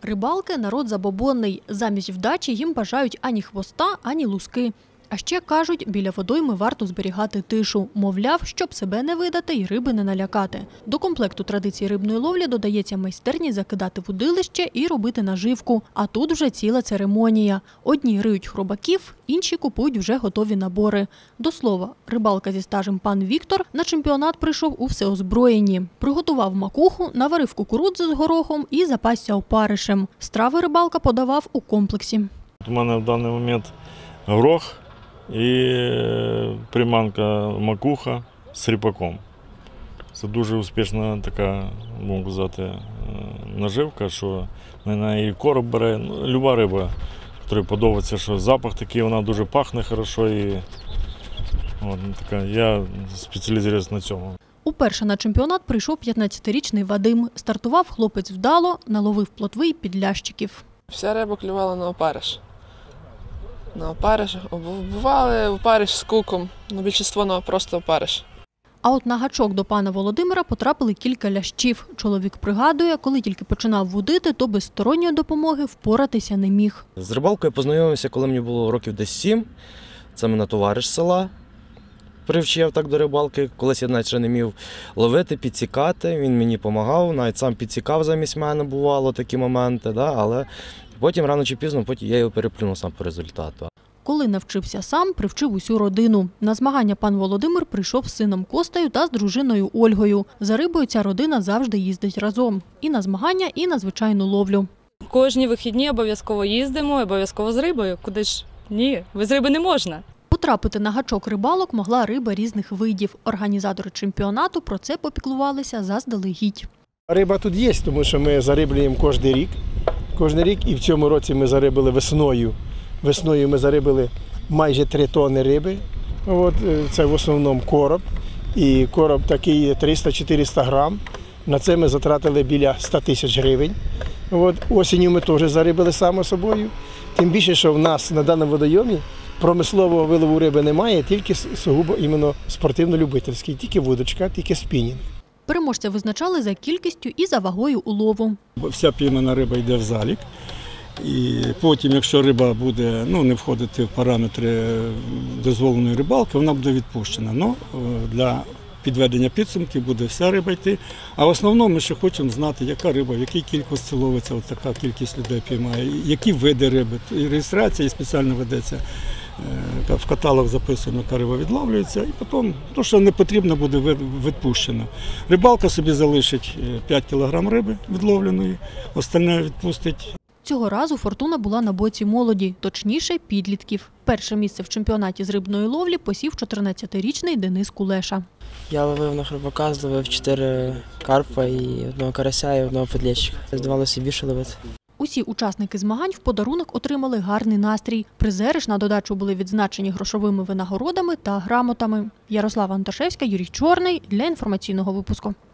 Рибалки – народ забобонний. Замість вдачі їм бажають ані хвоста, ані луски. А ще кажуть, біля водойми варто зберігати тишу. Мовляв, щоб себе не видати і риби не налякати. До комплекту традицій рибної ловлі додається майстерність закидати вудилище і робити наживку. А тут вже ціла церемонія. Одні риють хробаків, інші купують вже готові набори. До слова, рибалка зі стажем пан Віктор на чемпіонат прийшов у всеозброєнні. Приготував макуху, наварив кукурудзи з горохом і запасся опаришем. Страви рибалка подавав у комплексі. У мене в даний момент горох і приманка макуха з ріпаком. Це дуже успішна така, можу сказати, наживка, що на неї короб бере. Люба риба, якій подобається, що запах такий, вона дуже пахне хорошо. І я спеціалізуюсь на цьому. Уперше на чемпіонат прийшов 15-річний Вадим. Стартував хлопець вдало, наловив плотви і підлящиків. Вся риба клювала на опариш. На опариш. Бували опариш з куком, але більшість просто опариш. А от на гачок до пана Володимира потрапили кілька лящів. Чоловік пригадує, коли тільки починав вудити, то без сторонньої допомоги впоратися не міг. З рибалкою познайомився, коли мені було років десь 7. Це мене товариш з села привчив так до рибалки. Колись я навіть ще не міг ловити, підсікати. Він мені допомагав, навіть сам підсікав замість мене, бувало такі моменти. Але потім рано чи пізно я його переплюнув сам по результату. Коли навчився сам, привчив усю родину. На змагання пан Володимир прийшов з сином Костею та з дружиною Ольгою. За рибою ця родина завжди їздить разом. І на змагання, і на звичайну ловлю. Кожні вихідні обов'язково їздимо, обов'язково з рибою. Куди ж? Ні, без риби не можна. Потрапити на гачок рибалок могла риба різних видів. Організатори чемпіонату про це попіклувалися заздалегідь. Риба тут є, тому що ми зариблюємо кожен рік. Кожен рік, і в цьому році ми зарибили весною. Весною ми зарибили майже 3 тонни риби. Це в основному короб. І короб такий 300-400 грам. На це ми затратили біля 100 тисяч гривень. Осінню ми теж зарибили само собою. Тим більше, що в нас на даному водойомі промислового вилову риби немає, тільки сугубо іменно спортивно-любительський. Тільки вудочка, тільки спінінг. Переможця визначали за кількістю і за вагою улову. Вся піймана риба йде в залік. І потім, якщо риба буде не входити в параметри дозволеної рибалки, вона буде відпущена. Для підведення підсумків буде вся риба йти. А в основному ми ще хочемо знати, яка риба, в якій кількості ловиться, така кількість людей піймає, які види риби. І реєстрація спеціально ведеться, в каталог записуємо, яка риба відловлюється, і потім, що не потрібно, буде відпущено. Рибалка собі залишить 5 кг риби відловленої, остальне відпустить. Цього разу фортуна була на боці молоді, точніше – підлітків. Перше місце в чемпіонаті з рибної ловлі посів 14-річний Денис Кулеша. Я ловив на хробака, зловив 4 карпа, і 1 карася, і 1 підлещика. Здавалося більше ловити. Усі учасники змагань в подарунок отримали гарний настрій. Призери ж на додачу були відзначені грошовими винагородами та грамотами. Ярослава Анташевська, Юрій Чорний для інформаційного випуску.